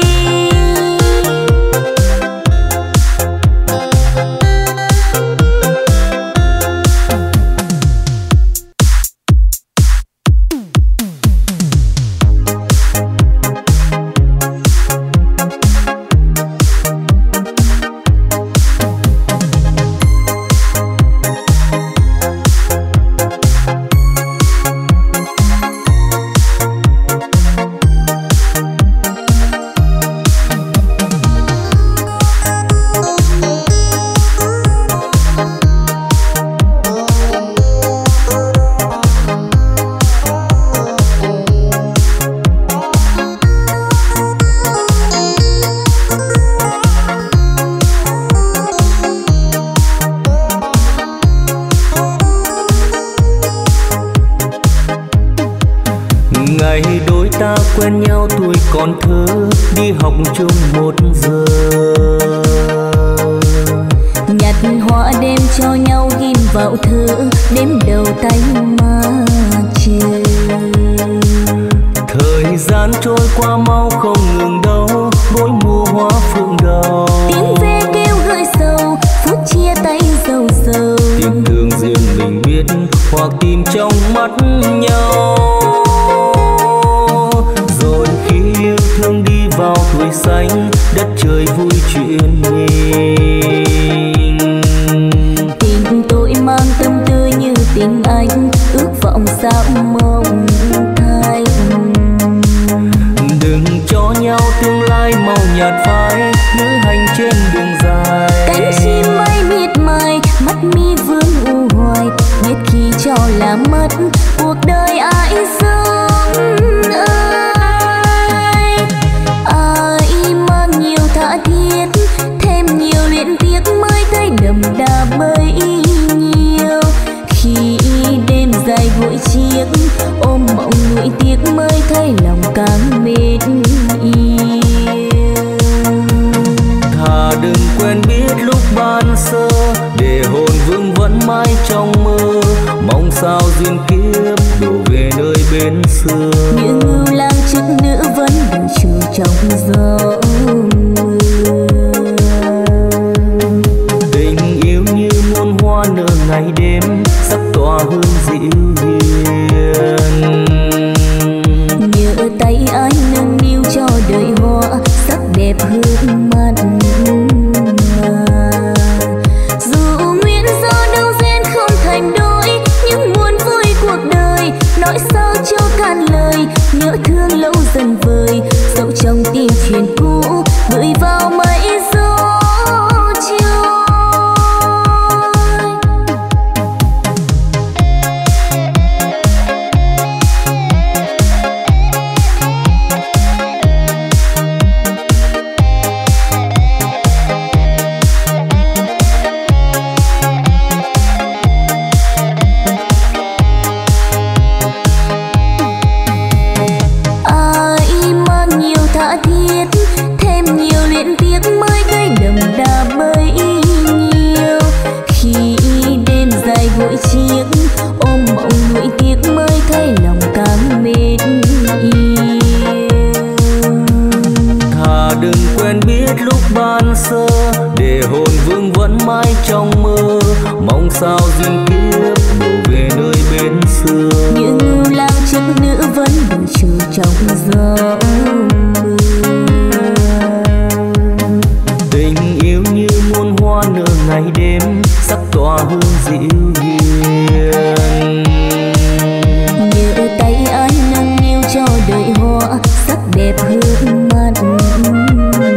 ngày đôi ta quen nhau tuổi còn thơ, đi học chung một giờ. Nhặt hoa đêm cho nhau ghim vào thơ, đêm đầu tay mà chờ. Thời gian trôi qua mau không ngừng đâu, mỗi mùa hoa phượng đào. Tiếng ve kêu gợi sầu, phút chia tay sầu sầu. Tìm thương riêng mình biết, hoặc tìm trong mắt nhau. trong gió mưa. Tình yêu như muôn hoa nở ngày đêm, sắc tỏa hương dịu hiền. Nhớ tay anh nâng niu cho đời hoa, sắc đẹp hương mặn mà. Dù nguyên do đâu duyên không thành đôi, nhưng muốn vui cuộc đời, nỗi sao cho cạn lời. Nhớ thương lâu dần vơi, sâu trong tim chuyện cũ gửi vào mây gió trôi. Chiếc ôm mộng nuối tiếc mới thấy lòng càng mến yêu. Thà đừng quen biết lúc ban sơ, để hồn vương vẫn mãi trong mơ. Mong sao duyên kiếp đổ về nơi bên xưa. Những lang chức nữ vẫn đợi chờ trong gió mưa. Tình yêu như muôn hoa nở ngày đêm, sắc tỏa hương dịu hiền. Nhớ tay anh nâng niu cho đời hoa, sắc đẹp hương mặn mà.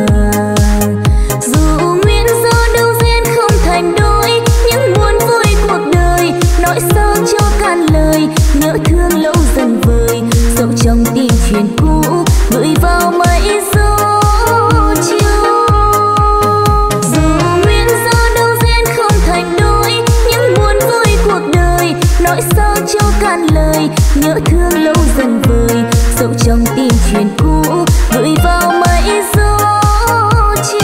Dù nguyên do đâu duyên không thành đôi, nhưng muốn vui cuộc đời, nỗi sao cho cạn lời. Nhớ thương lâu dần vơi, sâu trong tim chuyện cũ gửi vào mây gió chiều. Dù nguyên do đâu duyên không thành đôi, nhưng muốn vui cuộc đời, nỗi sao cho cạn lời. Nhớ thương lâu dần vơi, sâu trong tim chuyện cũ gửi vào mây gió chiều.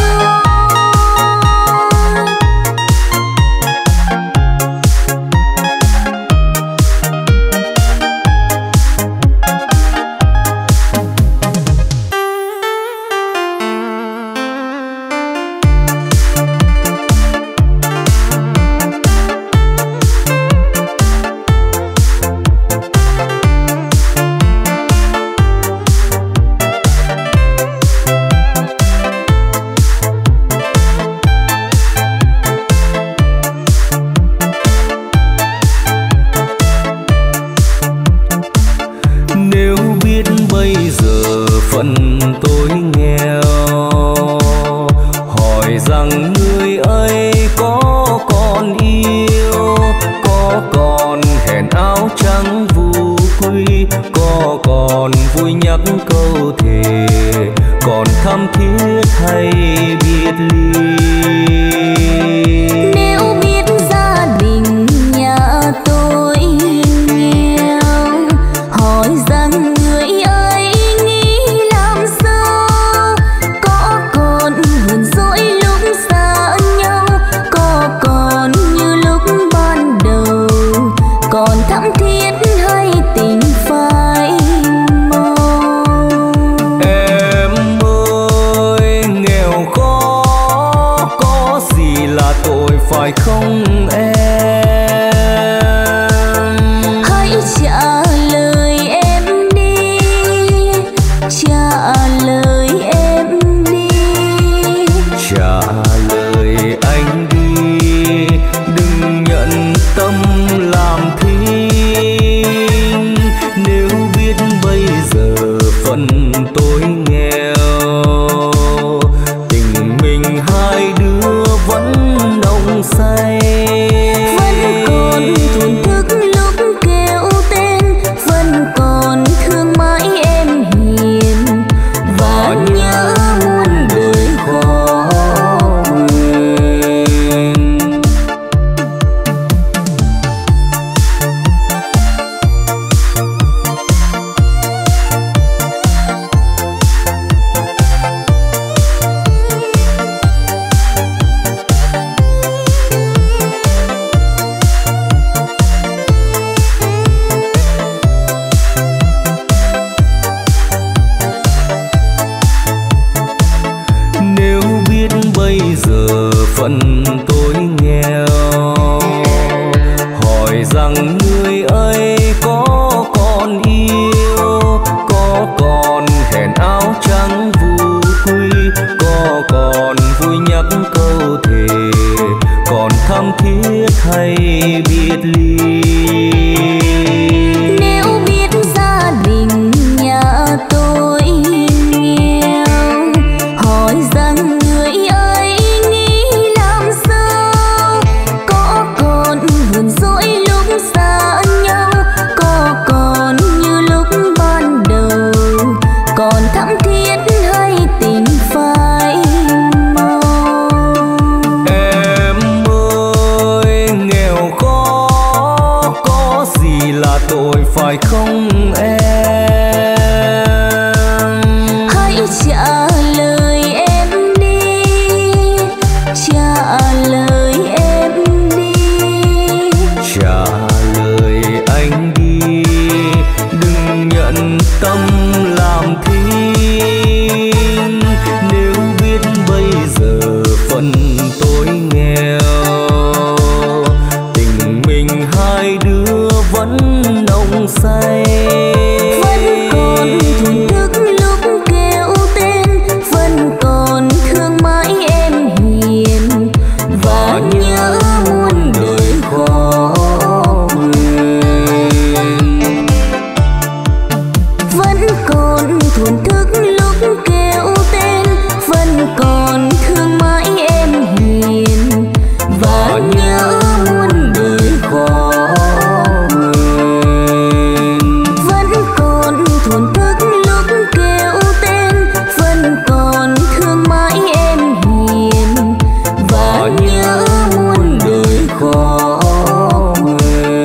phận tôi nghèo, hỏi rằng người ấy có còn yêu, có còn hẹn áo trắng vu quy, có còn vui nhắc câu thề, còn thắm thiết hay biệt ly. Nếu biết gia đình nhà tôi nghèo, hỏi rằng người ấy nghĩ làm sao, có còn hờn dỗi lúc xa nhau, có còn như lúc ban đầu, còn thắm thiết hay tình phai màu. Em ơi nghèo khó, có gì là tội phải không em? Hãy trả lời em đi, trả lời em đi, Trả lời anh đi, đừng nhận tâm làm thinh. Nếu biết bây giờ phần tôi nghèo, tình mình hai đứa vẫn nồng say, vẫn còn thổn thức lúc kêu tên, vẫn còn thương mãi em hiền, và nhớ muôn đời khó quên. thiết hay tình phai màu. Em ơi nghèo khó có gì là tội phải không em? Hãy trả lời em đi, trả lời em đi, trả lời anh đi, đừng nhận tâm làm thinh. Nếu biết bây giờ phần tôi nghèo, tình mình hai đứa vẫn nồng say. vẫn còn thổn thức lúc kêu tên, vẫn còn thương mãi em hiền và nhớ muôn đời khó quên. Vẫn còn thổn thức lúc kêu tên, vẫn còn thương mãi em hiền và nhớ muôn đời khó quên. Vẫn còn thổn thức lúc kêu tên, vẫn còn thương mãi em hiền và nhớ muôn đời khó quên.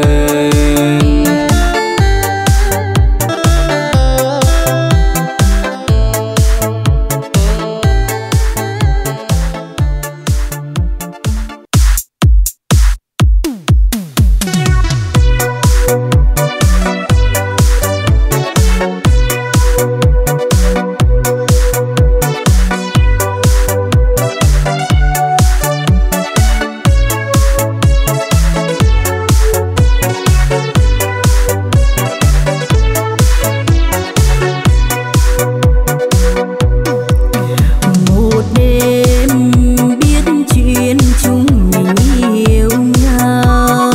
Một đêm biết chuyện chúng mình yêu nhau,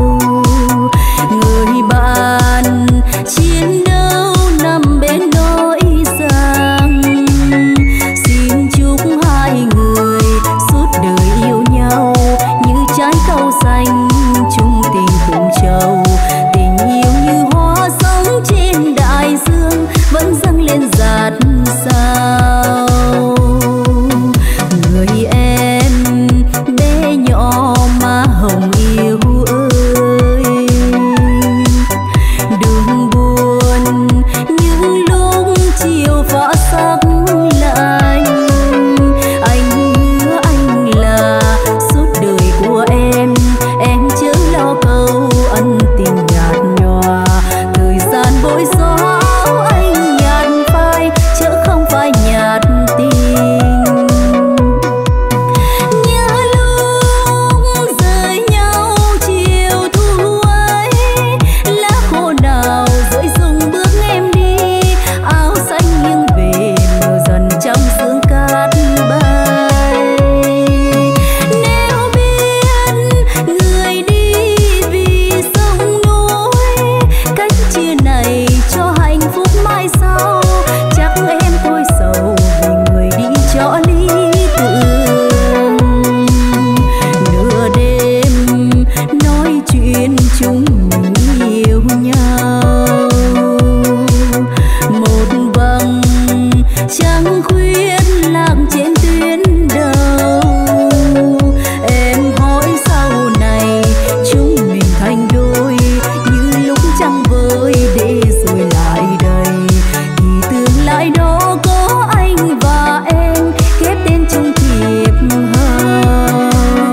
người bạn chiến đấu nằm bên nỗi rằng xin chúc hai người suốt đời yêu nhau như trái cau xanh chung tình cùng trầu. Tình yêu như hoa sống trên đại dương vẫn dâng lên dạt sao. Người em bé nhỏ má hồng yêu ơi, đừng buồn những lúc chiều phá sắc lạnh. Anh hứa anh là suốt đời của em, em chớ lo câu ân tình nhạt nhòa. Thời gian bối gió anh nhạt phai chớ không phải nhạt tình. Nhớ lúc rời nhau chiều thu ấy, lá khô nào rơi rụng bước em đi. Áo xanh nghiêng về mờ dần trong sương cát bay. Nếu biết người đi vì sông núi, cách chia này cho hạnh phúc mai sau, chắc em thôi sầu vì người đi cho lý tưởng. Nửa đêm nói chuyện chúng mình yêu nhau, một vầng trăng khuyết lạc trên tuyến đầu. Em hỏi sau này chúng mình thành đôi như lúc trăng vơi để rồi lại đây, thì tương lai đó có anh và em kết tên trong thiệp hồng.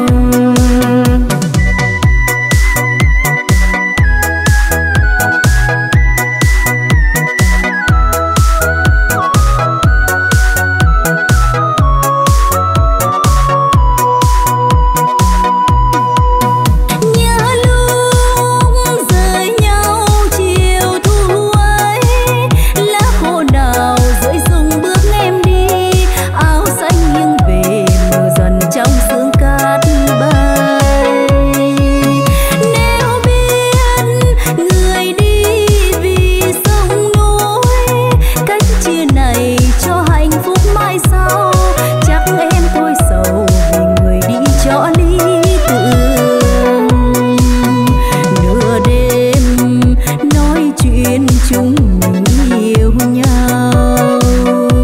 Nhớ lúc rời nhau chiều thu ấy, lá khô nào rơi rụng bước em đi. Áo xanh nghiêng về mờ dần trong sương cát bay. Nếu biết người đi vì sông núi, cách chia này cho hạnh phúc mai sau, chắc em thôi sầu vì người đi cho lý tưởng. Nửa đêm nói chuyện chúng mình yêu nhau,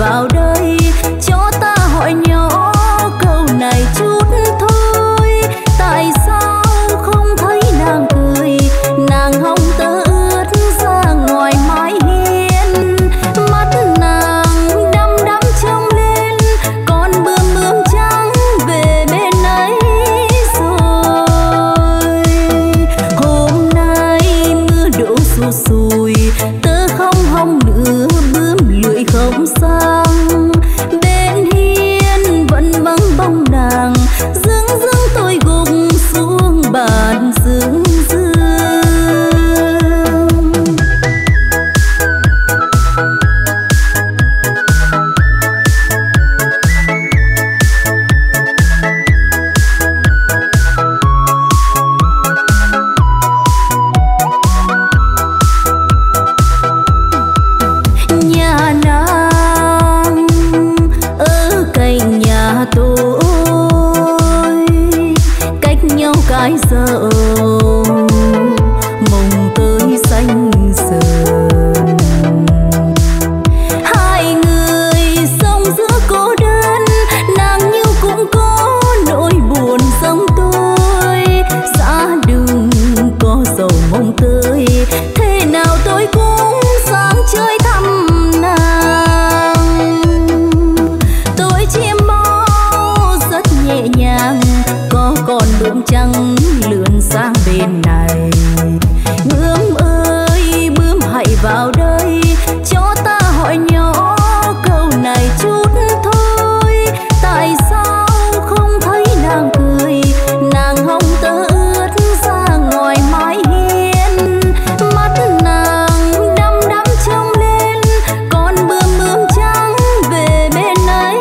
vào đây cho ta hỏi nhỏ câu này chút thôi. Tại sao không thấy nàng cười, nàng hồng tơ ướt ra ngoài mái hiên, mắt nàng đăm đăm trông lên con bướm bướm trắng về bên ấy rồi. Hôm nay mưa đổ sù sùi tơ không hồng nữa, bướm lưỡi không sang bên hiên vẫn vắng bóng nàng. Dưng dưng tôi gục xuống bàn dương dương. Nhà nàng ở cạnh nhà tôi, cách nhau cái giờ mồng tới xanh sờn. Hai người sống giữa cô đơn, nàng như cũng có nỗi buồn giống tôi. Giá đừng có dầu mong tới, thế nào tôi cũng sáng chơi thăm nàng. Tôi chiêm bao rất nhẹ nhàng, có còn bướm trắng lượn sang bên này. Bướm ơi bướm hãy vào đây cho ta hỏi nhỏ câu này chút thôi. Tại sao không thấy nàng cười, nàng hồng tơ ướt ra ngoài mái hiên, mắt nàng đăm đăm trông lên con bướm bướm trắng về bên ấy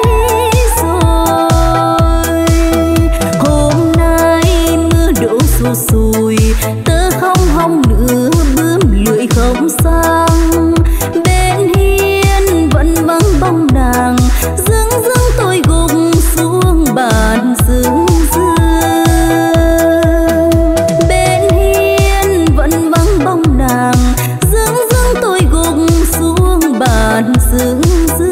rồi. Hôm nay mưa đổ sù sùi tơ không hồng nữa, bướm lưỡi không sang bên hiên vẫn vắng bóng nàng. Dưng dưng tôi gục xuống bàn dương dương. Bên hiên vẫn vắng bóng nàng, dưng dưng tôi gục xuống bàn dương dương.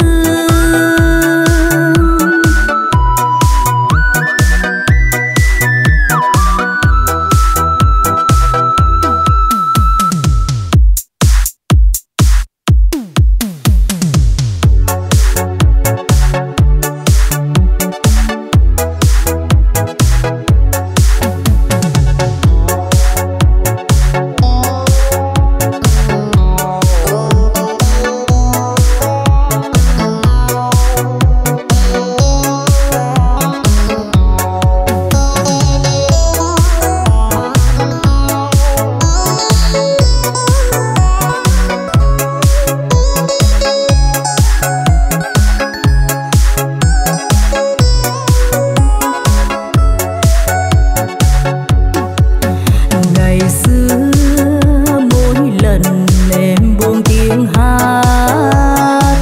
Ngày xưa mỗi lần em buông tiếng hát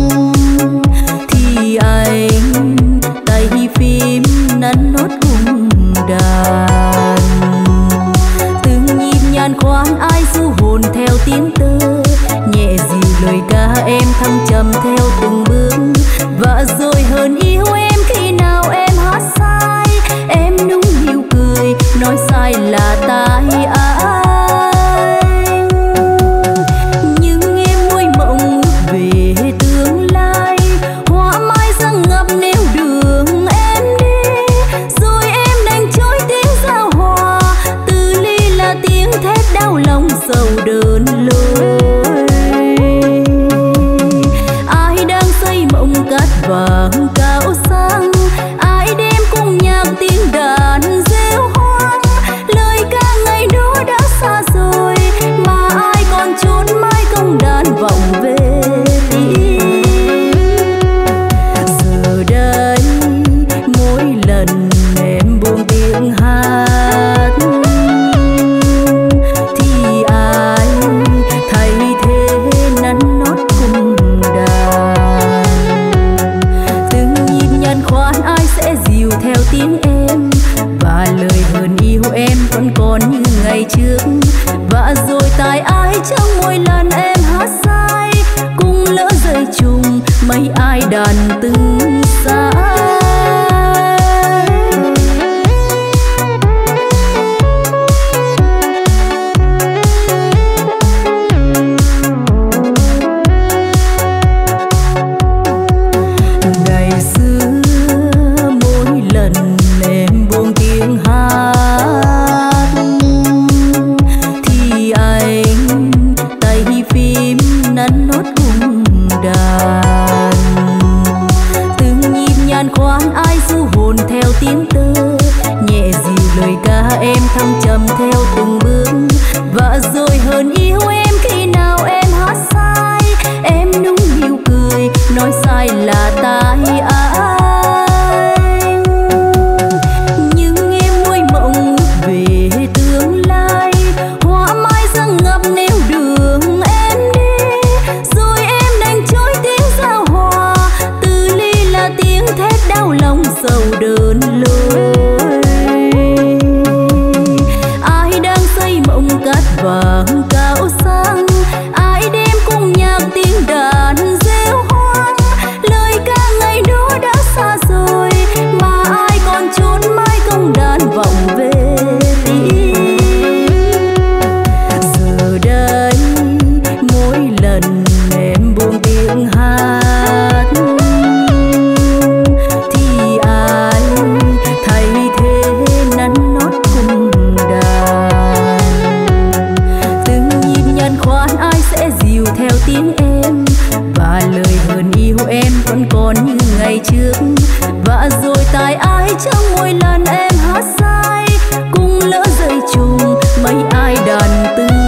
thì anh tay phím nắn nốt cùng đàn. Từng nhịp nhàn khoan ai du hồn theo tiếng tơ, nhẹ dịu lời ca em thăng trầm theo từng bước. Và rồi hơn yêu em khi nào em hát sai, em nũng nịu cười nói sai là tại anh. Nhưng em nuôi mộng ước về tương lai, hoa mai răng ngập nẻo đường em đi. Rồi em đành trôi tiếng giao hòa, từ ly là tiếng thét đau lòng sầu đơn lối. Ai đang xây mộng cát vàng cao sang, ai đêm cùng nhạc tiếng đàn reo hoang. Lời ca ngày đó đã xa rồi, mà ai còn trốn mãi công đàn vọng về tim. Giờ đây mỗi lần em buông tiếng hát thì ai thay thế nắn nót cùng đàn. Từng nhịp nhàn khoan ai sẽ dìu theo tiếng em, và lời hơn yêu em vẫn còn như ngày trước. Và rồi tại ai chẳng mỗi lần em hát sai, cùng lỡ rơi trùng mấy ai ai đàn từng xa. thăng trầm theo từng bước và rồi hơn yêu em khi nào em hát sai. Em nũng nịu cười nói sai là tại anh, nhưng em nuôi mộng về tương lai. Hoa mai răng ngập nẻo đường em đi, rồi em đành trôi tiếng giao hòa. Từ ly là tiếng thét đau lòng sầu đơn lối. Vàng cao sang ai đêm cùng nhạc tiếng đàn reo hoang. Lời ca ngày đó đã xa rồi mà ai còn chốn mãi công đàn vọng về tim. Giờ đây mỗi lần em buông tiếng hát thì ai thay thế nắn nót cùng đàn. Khoan ai sẽ dìu theo tiếng em và lời hờn yêu em vẫn còn như ngày trước. Và rồi tại ai trong mỗi lần em hát sai cùng lỡ dây trùng mấy ai đàn tư.